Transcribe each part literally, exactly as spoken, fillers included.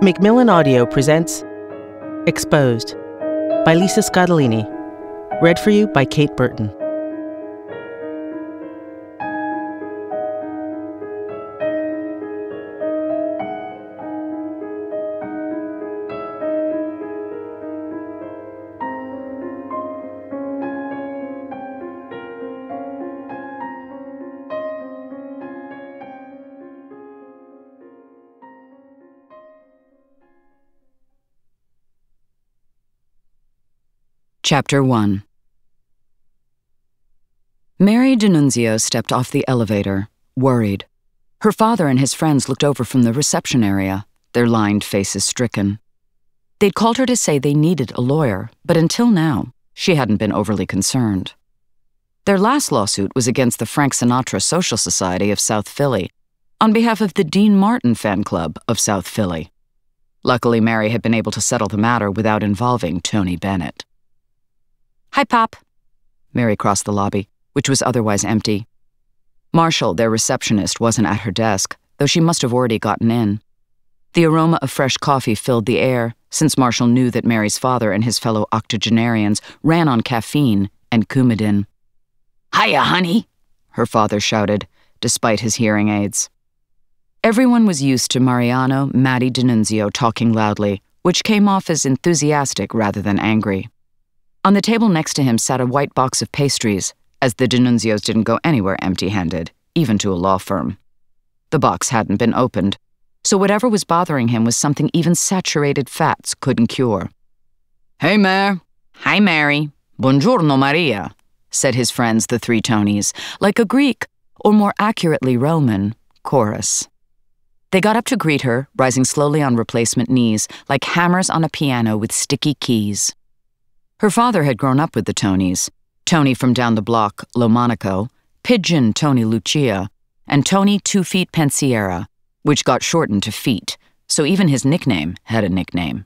Macmillan Audio presents Exposed by Lisa Scottoline, read for you by Kate Burton. Chapter one. Mary DiNunzio stepped off the elevator, worried. Her father and his friends looked over from the reception area, their lined faces stricken. They'd called her to say they needed a lawyer, but until now, she hadn't been overly concerned. Their last lawsuit was against the Frank Sinatra Social Society of South Philly, on behalf of the Dean Martin fan club of South Philly. Luckily, Mary had been able to settle the matter without involving Tony Bennett. "Hi, Pop." Mary crossed the lobby, which was otherwise empty. Marshall, their receptionist, wasn't at her desk, though she must have already gotten in. The aroma of fresh coffee filled the air, since Marshall knew that Mary's father and his fellow octogenarians ran on caffeine and Coumadin. "Hiya, honey," her father shouted, despite his hearing aids. Everyone was used to Mariano Matty DiNunzio talking loudly, which came off as enthusiastic rather than angry. On the table next to him sat a white box of pastries, as the DiNunzios didn't go anywhere empty-handed, even to a law firm. The box hadn't been opened, so whatever was bothering him was something even saturated fats couldn't cure. "Hey, Mare." "Hi, Mary." "Buongiorno, Maria," said his friends, the three Tonys, like a Greek, or more accurately Roman, chorus. They got up to greet her, rising slowly on replacement knees, like hammers on a piano with sticky keys. Her father had grown up with the Tonys, Tony from down the block, Lo Monaco, Pigeon Tony Lucia, and Tony Two Feet Pensiera, which got shortened to Feet, so even his nickname had a nickname.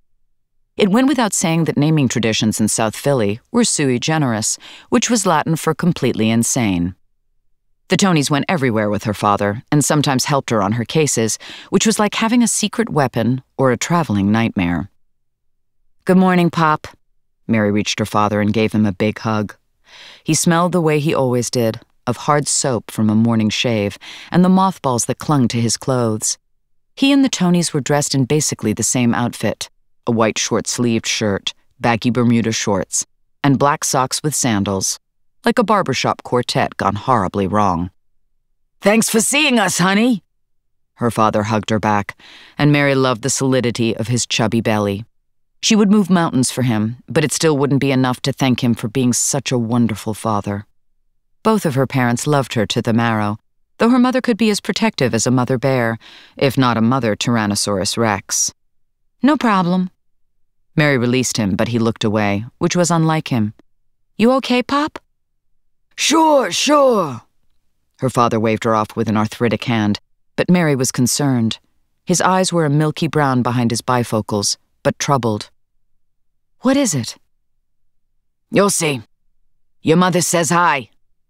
It went without saying that naming traditions in South Philly were sui generis, which was Latin for completely insane. The Tonys went everywhere with her father and sometimes helped her on her cases, which was like having a secret weapon or a traveling nightmare. "Good morning, Pop." Mary reached her father and gave him a big hug. He smelled the way he always did, of hard soap from a morning shave and the mothballs that clung to his clothes. He and the Tonys were dressed in basically the same outfit, a white short-sleeved shirt, baggy Bermuda shorts, and black socks with sandals, like a barbershop quartet gone horribly wrong. "Thanks for seeing us, honey." Her father hugged her back, and Mary loved the solidity of his chubby belly. She would move mountains for him, but it still wouldn't be enough to thank him for being such a wonderful father. Both of her parents loved her to the marrow, though her mother could be as protective as a mother bear, if not a mother Tyrannosaurus Rex. "No problem." Mary released him, but he looked away, which was unlike him. "You okay, Pop?" "Sure, sure." Her father waved her off with an arthritic hand, but Mary was concerned. His eyes were a milky brown behind his bifocals, but troubled. "What is it?" "You'll see. Your mother says hi."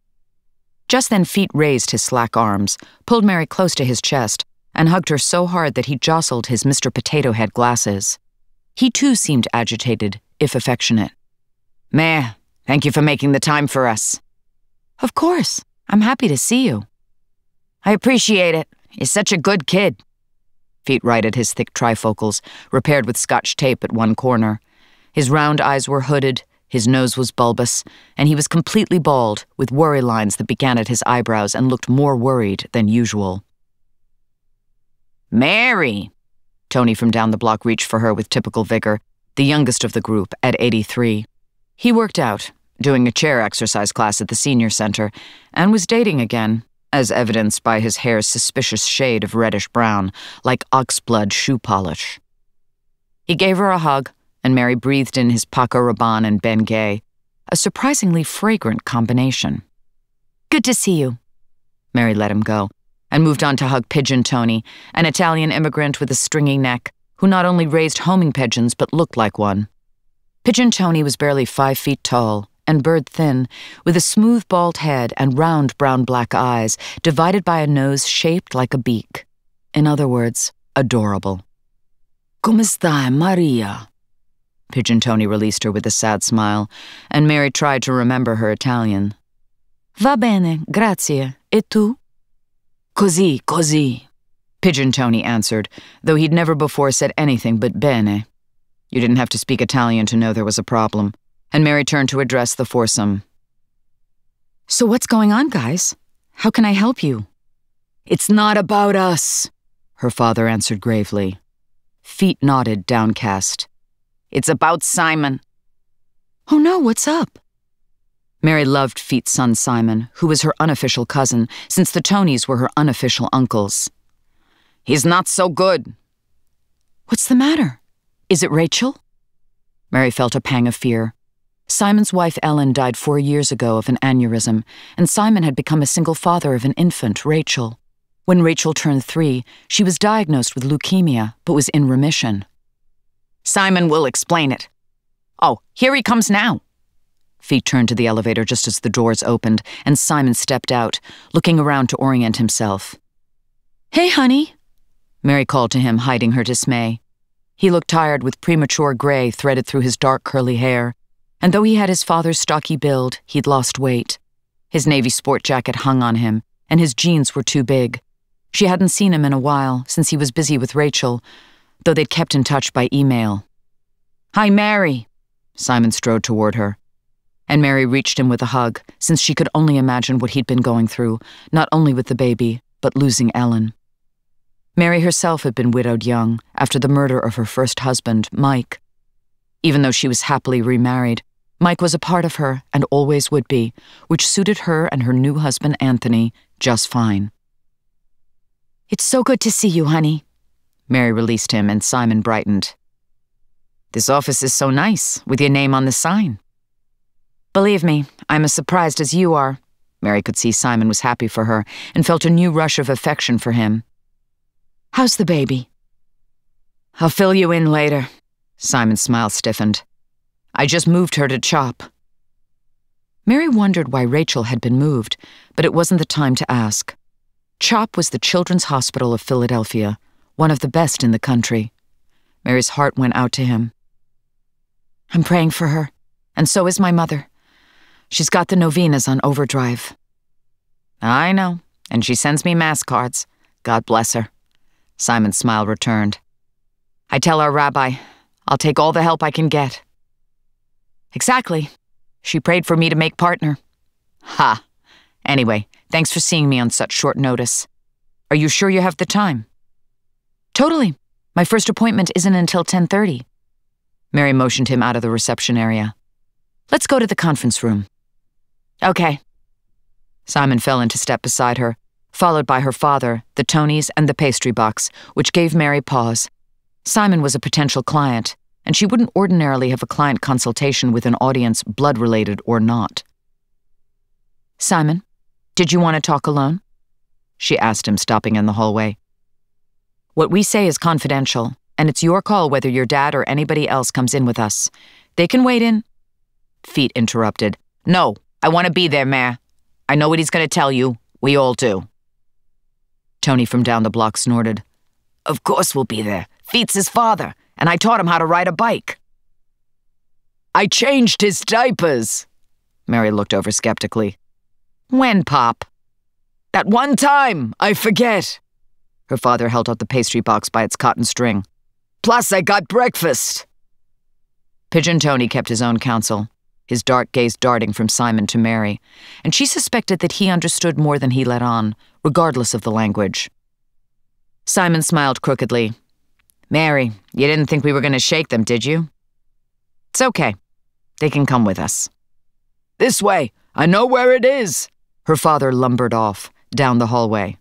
Just then Feet raised his slack arms, pulled Mary close to his chest, and hugged her so hard that he jostled his Mister Potato Head glasses. He too seemed agitated, if affectionate. "Mare, thank you for making the time for us." "Of course. I'm happy to see you." "I appreciate it. You're such a good kid." Feet righted his thick trifocals, repaired with scotch tape at one corner. His round eyes were hooded, his nose was bulbous, and he was completely bald, with worry lines that began at his eyebrows and looked more worried than usual. "Mary!" Tony from down the block reached for her with typical vigor, the youngest of the group at eighty-three. He worked out, doing a chair exercise class at the senior center, and was dating again, as evidenced by his hair's suspicious shade of reddish-brown, like oxblood shoe polish. He gave her a hug, and Mary breathed in his Paco Rabanne and Ben Gay, a surprisingly fragrant combination. "Good to see you." Mary let him go, and moved on to hug Pigeon Tony, an Italian immigrant with a stringy neck, who not only raised homing pigeons but looked like one. Pigeon Tony was barely five feet tall, and bird-thin, with a smooth bald head and round brown-black eyes, divided by a nose shaped like a beak. In other words, adorable. Come stai, Maria? Pigeon Tony released her with a sad smile, and Mary tried to remember her Italian. Va bene, grazie. E tu? Così, così. Pigeon Tony answered, though he'd never before said anything but bene. You didn't have to speak Italian to know there was a problem, and Mary turned to address the foursome. So what's going on, guys? How can I help you? It's not about us, her father answered gravely. Feet nodded, downcast. It's about Simon. Oh no, what's up? Mary loved Feet's son Simon, who was her unofficial cousin, since the Tonys were her unofficial uncles. He's not so good. What's the matter? Is it Rachel? Mary felt a pang of fear. Simon's wife Ellen died four years ago of an aneurysm, and Simon had become a single father of an infant, Rachel. When Rachel turned three, she was diagnosed with leukemia, but was in remission. Simon will explain it. Oh, here he comes now. Feet turned to the elevator just as the doors opened, and Simon stepped out, looking around to orient himself. Hey, honey, Mary called to him, hiding her dismay. He looked tired with premature gray threaded through his dark curly hair, and though he had his father's stocky build, he'd lost weight. His navy sport jacket hung on him, and his jeans were too big. She hadn't seen him in a while, since he was busy with Rachel, though they'd kept in touch by email. Hi, Mary. Simon strode toward her, and Mary reached him with a hug, since she could only imagine what he'd been going through, not only with the baby, but losing Ellen. Mary herself had been widowed young, after the murder of her first husband, Mike. Even though she was happily remarried, Mike was a part of her and always would be, which suited her and her new husband, Anthony, just fine. It's so good to see you, honey. Mary released him, and Simon brightened. This office is so nice, with your name on the sign. Believe me, I'm as surprised as you are. Mary could see Simon was happy for her and felt a new rush of affection for him. How's the baby? I'll fill you in later. Simon's smile stiffened. I just moved her to CHOP. Mary wondered why Rachel had been moved, but it wasn't the time to ask. CHOP was the Children's Hospital of Philadelphia, one of the best in the country. Mary's heart went out to him. I'm praying for her, and so is my mother. She's got the novenas on overdrive. I know, and she sends me mass cards. God bless her. Simon's smile returned. I tell our rabbi, I'll take all the help I can get. Exactly. She prayed for me to make partner. Ha. Anyway, thanks for seeing me on such short notice. Are you sure you have the time? Totally. My first appointment isn't until ten thirty. Mary motioned him out of the reception area. Let's go to the conference room. Okay. Simon fell into step beside her, followed by her father, the Tonys, and the pastry box, which gave Mary pause. Simon was a potential client, and she wouldn't ordinarily have a client consultation with an audience blood-related or not. Simon, did you want to talk alone? She asked him, stopping in the hallway. What we say is confidential, and it's your call whether your dad or anybody else comes in with us. They can wait in. Feet interrupted. No, I want to be there, Mare. I know what he's going to tell you. We all do. Tony from down the block snorted. Of course we'll be there. Feet's his father, and I taught him how to ride a bike. I changed his diapers. Mary looked over skeptically. When, Pop? That one time, I forget. Her father held out the pastry box by its cotton string. Plus, I got breakfast. Pigeon Tony kept his own counsel, his dark gaze darting from Simon to Mary, and she suspected that he understood more than he let on, regardless of the language. Simon smiled crookedly. Mary, you didn't think we were going to shake them, did you? It's okay. They can come with us. This way. I know where it is. Her father lumbered off, down the hallway.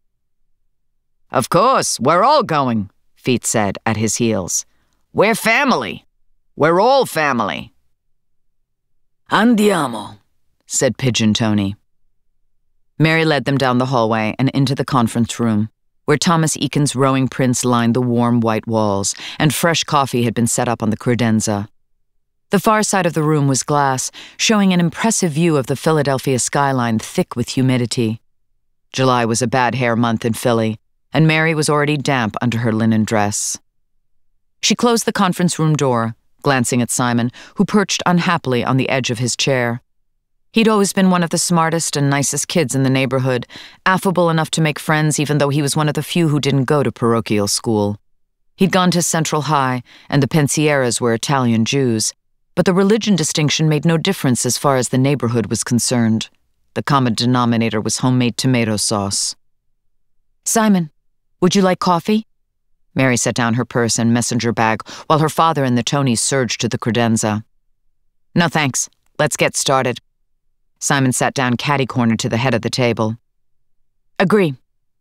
Of course, we're all going, Feet said at his heels. We're family. We're all family. Andiamo, said Pigeon Tony. Mary led them down the hallway and into the conference room, where Thomas Eakin's rowing prints lined the warm white walls, and fresh coffee had been set up on the credenza. The far side of the room was glass, showing an impressive view of the Philadelphia skyline thick with humidity. July was a bad hair month in Philly, and Mary was already damp under her linen dress. She closed the conference room door, glancing at Simon, who perched unhappily on the edge of his chair. He'd always been one of the smartest and nicest kids in the neighborhood, affable enough to make friends even though he was one of the few who didn't go to parochial school. He'd gone to Central High, and the Pensieras were Italian Jews, but the religion distinction made no difference as far as the neighborhood was concerned. The common denominator was homemade tomato sauce. "Simon, would you like coffee?" Mary set down her purse and messenger bag while her father and the Tonys surged to the credenza. "No thanks. Let's get started." Simon sat down catty-cornered to the head of the table. "Agree."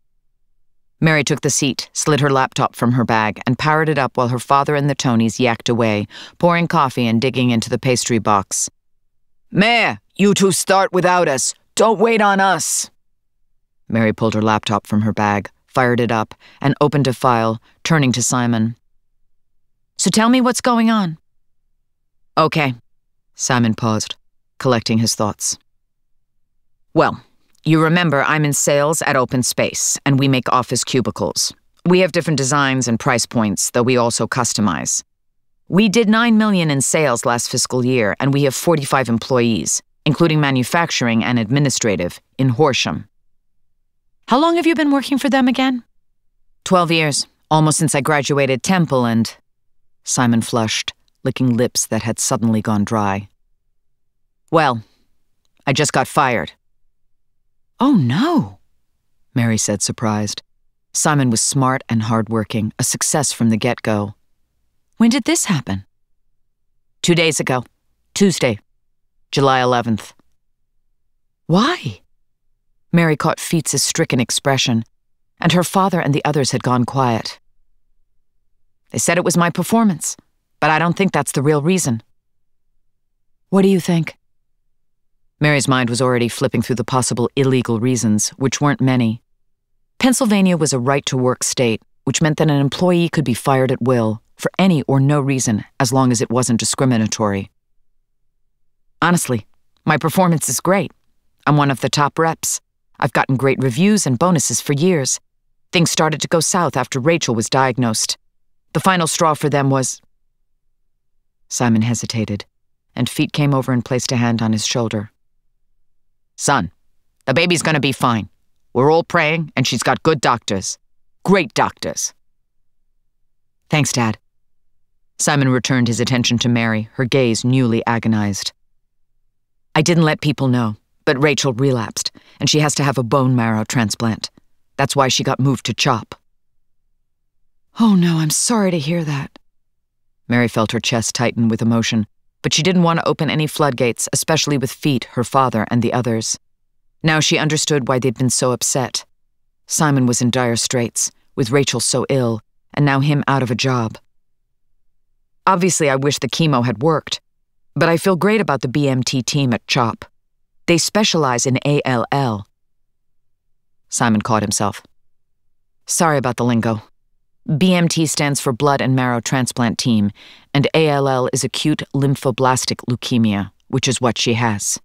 Mary took the seat, slid her laptop from her bag, and powered it up while her father and the Tonys yacked away, pouring coffee and digging into the pastry box. "Mare, you two start without us. Don't wait on us." Mary pulled her laptop from her bag, fired it up, and opened a file, turning to Simon. "So tell me what's going on." "Okay." Simon paused, collecting his thoughts. "Well, you remember I'm in sales at Open Space, and we make office cubicles. We have different designs and price points, though we also customize. We did nine million dollars in sales last fiscal year, and we have forty-five employees, including manufacturing and administrative, in Horsham." "How long have you been working for them again?" Twelve years, almost since I graduated Temple and..." Simon flushed, licking lips that had suddenly gone dry. "Well, I just got fired." "Oh, no," Mary said, surprised. Simon was smart and hardworking, a success from the get-go. "When did this happen?" Two days ago. Tuesday, July eleventh. "Why?" Mary caught Feats' stricken expression, and her father and the others had gone quiet. "They said it was my performance, but I don't think that's the real reason." "What do you think?" Mary's mind was already flipping through the possible illegal reasons, which weren't many. Pennsylvania was a right-to-work state, which meant that an employee could be fired at will, for any or no reason, as long as it wasn't discriminatory. "Honestly, my performance is great. I'm one of the top reps. I've gotten great reviews and bonuses for years. Things started to go south after Rachel was diagnosed. The final straw for them was..." Simon hesitated, and Feet came over and placed a hand on his shoulder. "Son, the baby's gonna be fine. We're all praying, and she's got good doctors. Great doctors." "Thanks, Dad." Simon returned his attention to Mary, her gaze newly agonized. "I didn't let people know, but Rachel relapsed, and she has to have a bone marrow transplant. That's why she got moved to CHOP." "Oh no, I'm sorry to hear that." Mary felt her chest tighten with emotion, but she didn't want to open any floodgates, especially with Feet, her father, and the others. Now she understood why they'd been so upset. Simon was in dire straits, with Rachel so ill, and now him out of a job. "Obviously, I wish the chemo had worked, but I feel great about the B M T team at CHOP. They specialize in A L L. Simon caught himself. "Sorry about the lingo. B M T stands for Blood and Marrow Transplant Team, and A L L is acute lymphoblastic leukemia, which is what she has."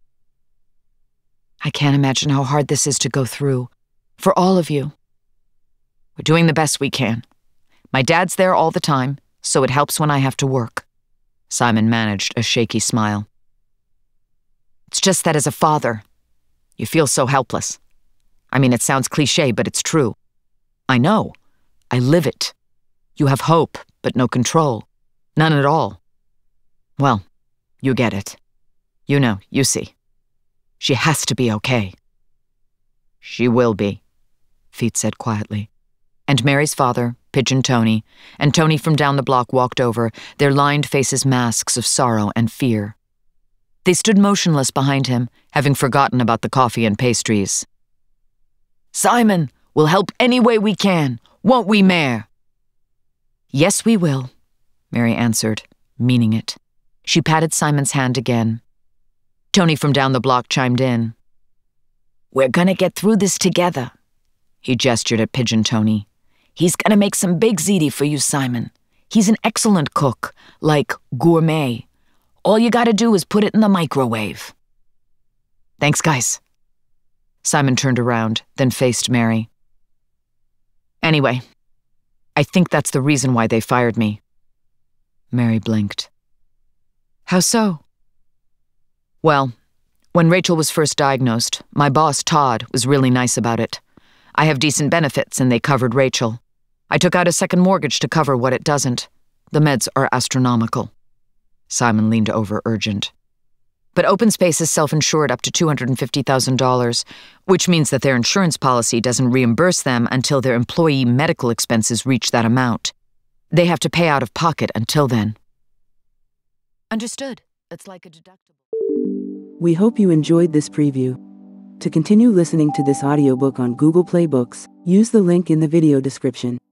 "I can't imagine how hard this is to go through. For all of you." "We're doing the best we can. My dad's there all the time, so it helps when I have to work." Simon managed a shaky smile. "It's just that as a father, you feel so helpless. I mean, it sounds cliché, but it's true. I know. I live it. You have hope, but no control. None at all. Well, you get it. You know, you see. She has to be okay." "She will be," Feet said quietly. And Mary's father, Pigeon Tony, and Tony from down the block walked over, their lined faces masks of sorrow and fear. They stood motionless behind him, having forgotten about the coffee and pastries. "Simon, we'll help any way we can, won't we, Mare?" "Yes, we will," Mary answered, meaning it. She patted Simon's hand again. Tony from down the block chimed in. "We're gonna get through this together." He gestured at Pigeon Tony. "He's gonna make some big ziti for you, Simon. He's an excellent cook, like gourmet. All you gotta do is put it in the microwave." "Thanks, guys." Simon turned around, then faced Mary. "Anyway, I think that's the reason why they fired me. Mary blinked. How so? Well, when Rachel was first diagnosed, my boss, Todd, was really nice about it. I have decent benefits and they covered Rachel. I took out a second mortgage to cover what it doesn't. The meds are astronomical. Simon leaned over, urgent. But Open Space is self-insured up to two hundred fifty thousand dollars, which means that their insurance policy doesn't reimburse them until their employee medical expenses reach that amount. They have to pay out of pocket until then. Understood. It's like a deductible. We hope you enjoyed this preview. To continue listening to this audiobook on Google Play Books, use the link in the video description.